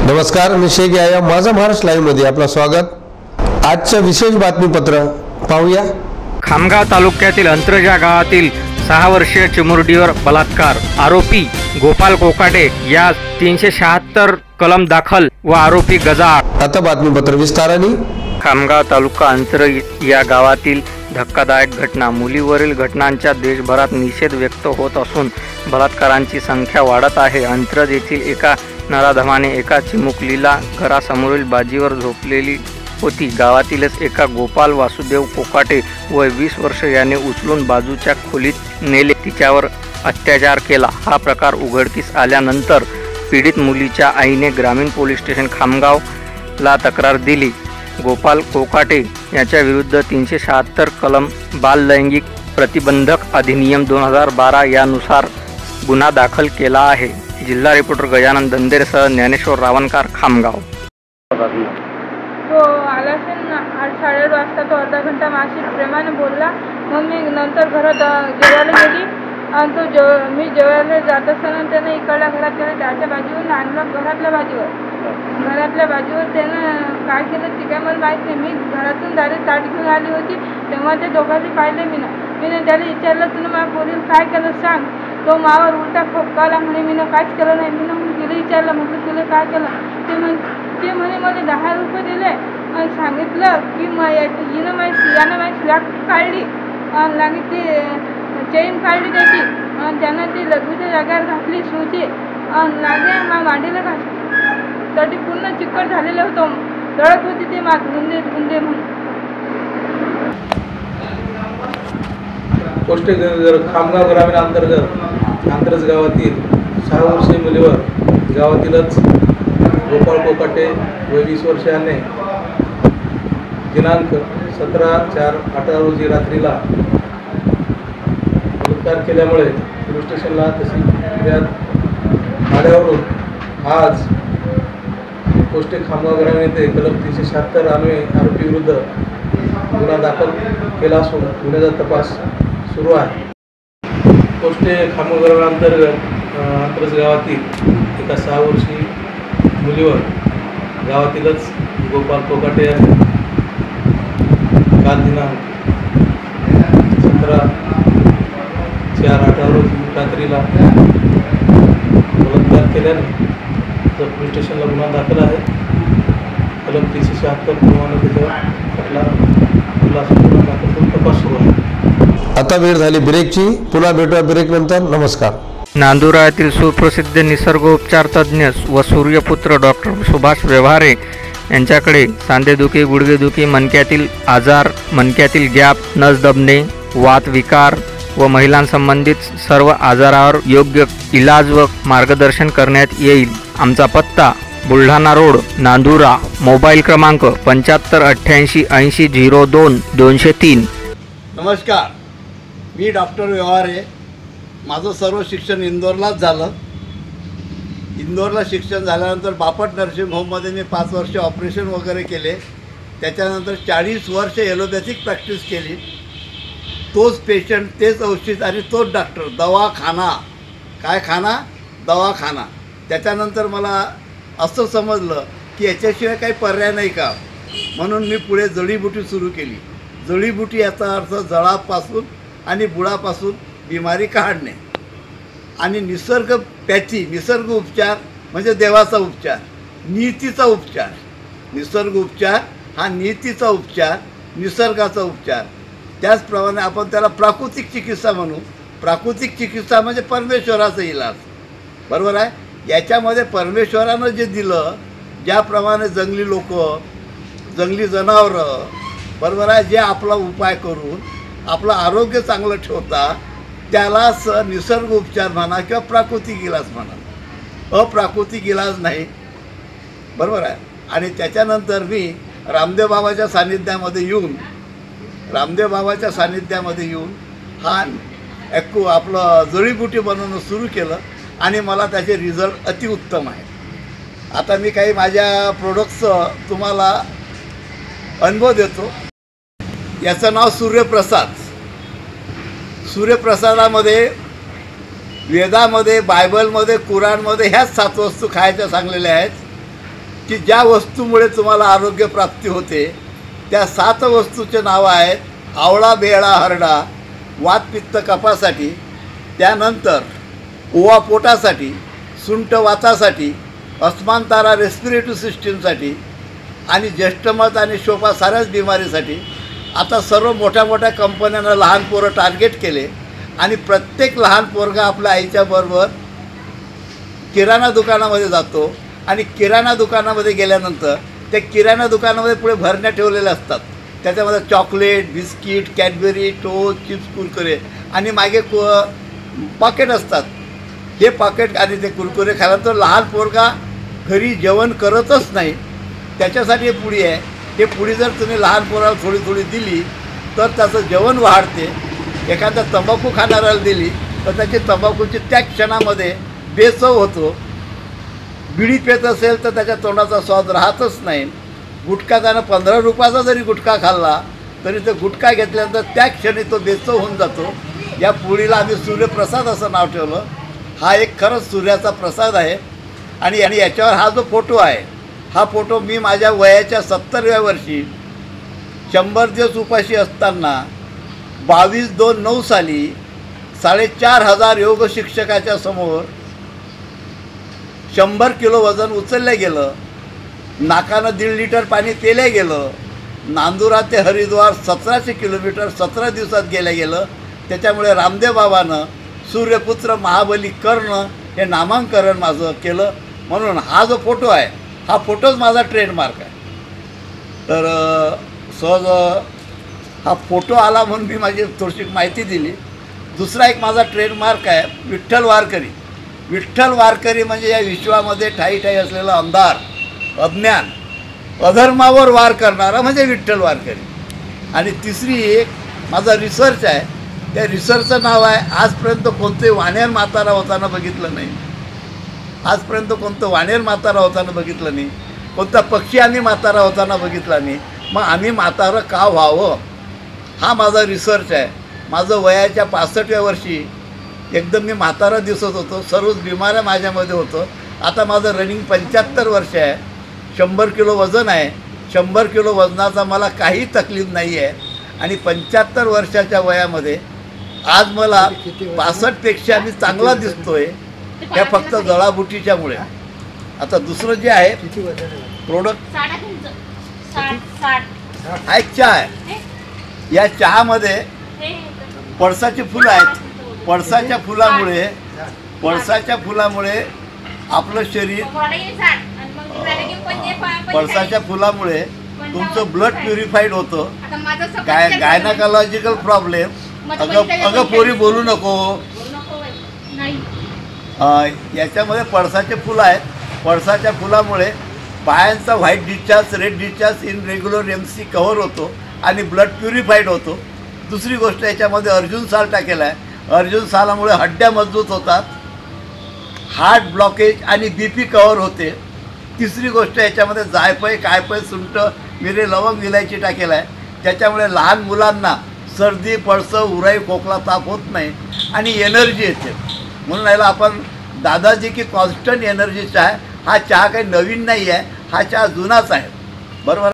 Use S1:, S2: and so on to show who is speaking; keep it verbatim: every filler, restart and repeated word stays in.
S1: नमस्कार, मी शेख याया माझा महाराष्ट्र लाईव्ह मध्ये आपलं स्वागत। आजचं विशेष बातमीपत्र पाहूया।
S2: खामगाव तालुक्यातील अंतरजा गावातील सहा वर्षीय चिमुरडीवर बलात्कार, आरोपी गोपाल कोकाटे या तीनशे शहात्तर कलम दाखल व आरोपी गजाआड।
S1: आता बातमीपत्र विस्ताराने।
S2: खामगाव तालुका अंतर या गावातील धक्कादायक घटना, मुलीवरील घटनांचा देशभरात निषेध व्यक्त होत असून बलात्कारांची संख्या वाढत आहे। अंतरज येथील एका नराधमाने एका चिमुकलीला घरासमोरील बाजीवर झोपलेली होती। गावातीलच एका गोपाल वासुदेव कोकाटे वय वीस वर्ष याने उचलून बाजूच्या खोलीत नेले, तिच्यावर अत्याचार केला। हा प्रकार उघडकीस आल्यानंतर पीडित मुलीच्या आईने ग्रामीण पोलीस स्टेशन खामगावला तक्रार दिली। गोपाल कोकाटे याच्या विरुद्ध तीनशे शहात्तर कलम बाल लैंगिक प्रतिबंधक अधिनियम दोन हजार बारा यानुसार गुन्हा दाखल केला आहे। जिल्हा रिपोर्टर गजानन दंदेरसह ज्ञानेश्वर रावणकार, खामगाव।
S3: तो आला असेल आठ साडेआठ वाजता, तो अर्धा घंटा माझी प्रेमाने बोलला। मग मी नंतर घरात जेवायला गेली आणि तो जेव मी जेवायला जात असताना त्यानं इकडल्या घरात त्याला त्याच्या बाजूवर आणलं, घरातल्या बाजूवर घरातल्या बाजूवर त्यानं काय केलं ते काय मला माहीत नाही। मी घरातून डायरेक्ट ताट घेऊन आली होती, तेव्हा त्या दोघांनी पाहिले मी ना मी त्याला विचारलं, तुला माझ्या पोरीला काय केलं सांग। तो मावर उलटा खोपकावला, म्हणे मी काहीच केलं नाही। मी मग तिला विचारलं, म्हटलं तुला काय केलं? ते म्हण ते म्हणे मला दहा रुपये दिले आणि सांगितलं की मग हिनं माझी यानं माझी स्लॅब काढली आणि लागे ते चेन काढली त्याची आणि त्यानं ती लघवीच्या जागेवर घातली शिवची आणि लागे मा मांडीला घातली, तर ती पूर्ण चिकट झालेलं होतं, रडत होती ते मात गुंदे गुंदे म्हणून।
S4: पोस्ट खामगाव ग्रामीण अंतर्गत अंतरज गावातील सहा वर्षीय मुलीवर गावातीलच गोपाळ कोकाटे व वीस वर्षाने दिनांक सतरा चार अठरा रोजी रात्रीला बलात्कार केल्यामुळे पोलीस स्टेशनला तशी फिर्याद आल्यावरून आज पोस्ट खामगाव ग्रामीण येथे कलम तीनशे शहात्तर अन्वये आरोपी विरुद्ध गुन्हा दाखल केला असून गुन्ह्याचा तपास सुरू आहे। पोस्टे खामगाव ग्रामीण अंतर्गत अंतरज गावातील एका सहा वर्षीय मुलीवर गावातीलच गोपाल कोकाटे यांनी काल दिनांक सतरा चार अठरा रोजी रात्रीला बलात्कार केल्याने तर पोलीस स्टेशनला गुन्हा दाखल आहे। कलम तीनशे शहात्तर प्रमाणे त्याच्यावर खटला गुन्हा दाखल करून तपास सुरू आहे।
S1: आता वेळ झाली ब्रेकची, पुन्हा भेटूया ब्रेक नंतर। नमस्कार।
S2: नांदुरा येथील सुप्रसिद्ध निसर्गोपचार तज्ज्ञ व सूर्यपुत्र डॉक्टर सुभाष व्यवहारे यांच्याकडे सांधेदुखी, गुडघेदुखी, मणक्यातील आजार, मणक्यातील गॅप, नस दबणे, वात विकार व महिलांसंबंधित सर्व आजारावर योग्य इलाज व मार्गदर्शन करण्यात येईल। आमचा पत्ता बुलढाणा रोड, नांदुरा। मोबाईल क्रमांक पंच्याहत्तर अठ्ठ्याऐंशी ऐंशी झिरो दोन दोनशे तीन।
S5: नमस्कार, मी डॉक्टर व्यवहारे। माझं सर्व शिक्षण इंदोरलाच झालं। इंदोरला शिक्षण झाल्यानंतर बापट नर्सिंग होममध्ये मी पाच वर्ष ऑपरेशन वगैरे केले। त्याच्यानंतर चाळीस वर्ष ॲलोपॅथिक प्रॅक्टिस केली। तोच पेशंट, तेच औषध आणि तोच डॉक्टर, दवाखाना काय खाना दवाखाना। त्याच्यानंतर मला असं समजलं की याच्याशिवाय काही पर्याय नाही का, म्हणून मी पुढे जडीबुटी सुरू केली। जडीबुटी याचा अर्थ जळापासून आणि बुडापासून बिमारी काढणे आणि निसर्ग पॅथी, निसर्ग उपचार म्हणजे देवाचा उपचार, नीतीचा उपचार। निसर्ग उपचार हा नीतीचा उपचार, निसर्गाचा उपचार। त्याचप्रमाणे आपण त्याला प्राकृतिक चिकित्सा म्हणू। प्राकृतिक चिकित्सा म्हणजे परमेश्वराचा इलाज, बरोबर आहे। याच्यामध्ये परमेश्वरानं जे दिलं, ज्याप्रमाणे जंगली लोक, जंगली जनावरं, बरोबर आहे, जे आपला उपाय करून आपलं आरोग्य चांगलं ठेवता, त्यालाच निसर्ग उपचार म्हणा किंवा प्राकृतिक इलाज म्हणा, अप्राकृतिक इलाज नाही, बरोबर आहे। आणि त्याच्यानंतर मी रामदेव बाबाच्या सानिध्यामध्ये येऊन रामदेव बाबाच्या सानिध्यामध्ये येऊन हा ॲक्यू आपलं जडीबुटी बनवणं सुरू केलं आणि मला त्याचे रिझल्ट अतिउत्तम आहेत। आता मी काही माझ्या प्रोडक्ट्सचं तुम्हाला अनुभव देतो। याचं नाव सूर्यप्रसाद। सूर्यप्रसादामध्ये वेदामध्ये, बायबलमध्ये, कुराणमध्ये ह्याच सात वस्तू खायच्या सांगलेल्या आहेत। की ज्या वस्तूमुळे तुम्हाला आरोग्य प्राप्ती होते त्या सात वस्तूचे नावं आहेत आवळा बेळा हरडा वात पित्त कफासाठी, त्यानंतर ओवा पोटासाठी, सुंठ वातासाठी, अस्मांतारा रेस्पिरेटरी सिस्टीमसाठी आणि ज्येष्ठमत आणि शोभा साऱ्याच बिमारीसाठी. आता सर्व मोठ्या मोठ्या कंपन्यांना लहान पोरं टार्गेट केले आणि प्रत्येक लहान पोरगा आपल्या आईच्या बरोबर किराणा दुकानामध्ये जातो आणि किराणा दुकानामध्ये गेल्यानंतर त्या किराणा दुकानामध्ये पुढे भरण्या ठेवलेल्या असतात. त्याच्यामध्ये chocolate, biscuit, Cadbury, toast, chips, Kurkure आणि मागे को पॉकेट असतात. हे पॉकेट आणि ते कुरकुरे खाल्यानंतर लहान पोरगा घरी जेवण करतच नाही. त्याच्यासाठी हे पुडी आहे. हे पुडी जर तुम्ही लहान पोराला थोडी थोडी दिली तर त्याचं जेवण वाढते. एखादा तंबाखू खाणाऱ्याला दिली तर त्याची तंबाखूची त्या क्षणामध्ये बेचव होतो. बिडी पेत असेल तर त्याच्या तोंडाचा स्वाद राहतच नाही. गुटखा त्यानं पंधरा रुपयाचा जरी गुटखा खाल्ला तरी तो गुटखा घेतल्यानंतर त्या क्षणी तो बेचव होऊन जातो. या पुडीला आम्ही सूर्यप्रसाद असं नाव ठेवलं. हा एक खरंच सूर्याचा प्रसाद आहे. आणि आणि याच्यावर हा जो फोटो आहे हा फोटो मी माझ्या वयाच्या सत्तरव्या वर्षी शंभर दिवस उपाशी असताना बावीस दोन नऊ साली साडेचार हजार योग शिक्षकाच्या समोर शंभर किलो वजन उचललं गेलं. नाकानं दीड लिटर पाणी पेलं गेलं. नांदुरा ते हरिद्वार सतराशे किलोमीटर सतरा दिवसात गेलं गेलं. त्याच्यामुळे रामदेव बाबानं सूर्यपुत्र महाबली कर्ण हे नामांकन माझं केलं. म्हणून हा जो फोटो आहे हा फोटोच माझा ट्रेडमार्क आहे. तर सहज हा फोटो आला म्हणून मी माझी थोडीशी माहिती दिली. दुसरा एक माझा ट्रेडमार्क आहे विठ्ठल वारकरी. विठ्ठल वारकरी म्हणजे या विश्वामध्ये ठाई ठाई असलेला अंधार, अज्ञान, अधर्मावर वार करणारा म्हणजे विठ्ठल वारकरी. आणि तिसरी एक माझा रिसर्च आहे. त्या रिसर्चचं नाव आहे आजपर्यंत कोणते वाणेर म्हातारा होताना बघितलं नाही. आजपर्यंत कोणतं वाणेर म्हातारा होताना बघितलं नाही. कोणता पक्षी आम्ही म्हातारा होताना बघितला नाही. मग आम्ही म्हातारं का व्हावं हा माझा रिसर्च आहे. माझं वयाच्या पासष्टव्या वर्षी एकदम मी म्हातारा दिसत होतो. सर्वच बिमाऱ्या माझ्यामध्ये होतं. आता माझं रनिंग पंच्याहत्तर वर्ष आहे. शंभर किलो वजन आहे. शंभर किलो वजनाचा मला काही तकलीफ नाही आहे. आणि पंच्याहत्तर वर्षाच्या वयामध्ये आज मला पासष्टपेक्षा मी चांगला दिसतो आहे. ह्या फक्त जळाबुटीच्यामुळे. आता दुसरं जे आहे प्रोडक्ट हा एक चहा आहे. या चहामध्ये पळसाची फुलं आहेत. पळसाच्या फुलामुळे पळसाच्या फुलामुळे आपलं शरीर पळसाच्या फुलामुळे तुमचं ब्लड प्युरिफाईड होतं. गाय गायनाकॉलॉजिकल प्रॉब्लेम अगं अगं पोरी बोलू नको. याच्यामध्ये पळसाचे फुलं आहेत. पळसाच्या फुलामुळे बायांचा white discharge, red discharge irregular M C cover होतो आणि ब्लड प्युरिफाईड होतो. दुसरी गोष्ट याच्यामध्ये अर्जुन साल टाकेला आहे. अर्जुन सालामुळे हड्ड्या मजबूत होतात, हार्ट ब्लॉकेज आणि बी पी कव्हर होते. तिसरी गोष्ट याच्यामध्ये जायफळ, कायफळ, सुंठ, मिरे, लवंग, विलायची टाकेला आहे. त्याच्यामुळे लहान मुलांना सर्दी, पळसं, उराई, खोकला, ताप होत नाही आणि एनर्जी येते. म्हणून याला आपण दादाजी की कॉन्स्टंट एनर्जी चहा. हा चहा काही नवीन नाही आहे. हा चहा जुनाच आहे. बरोबर.